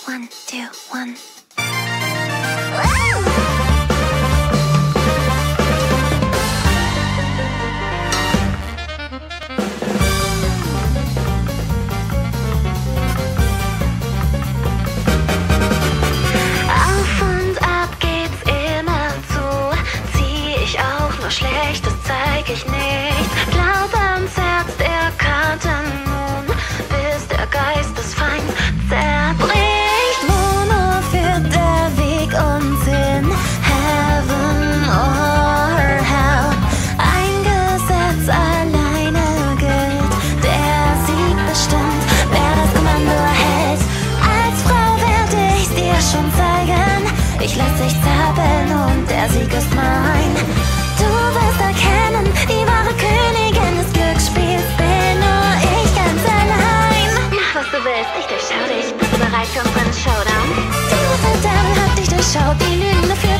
1, 2, 1. Auf und ab geht's immer zu. Zieh ich auch nur Schlechtes, zeig ich nicht. Glaub ans Herz der Karten nun, bis der Geistesfeind zerbricht. Wo nur führt der Weg uns hin? Heaven or hell? Ein Gesetz alleine gilt. Der Sieg bestimmt, wer das Kommando erhält. Als Frau werde ich's dir schon zeigen. Ich lass dich zappeln und der Sieg ist mein. Du wirst erkennen, die wahre Königin des Glücksspiels bin nur ich ganz allein. Mach was du willst, ich durchschau dich. Bist du bereit für unseren Showdown? Die Devil hat dich durchschaut, die Lügen dafür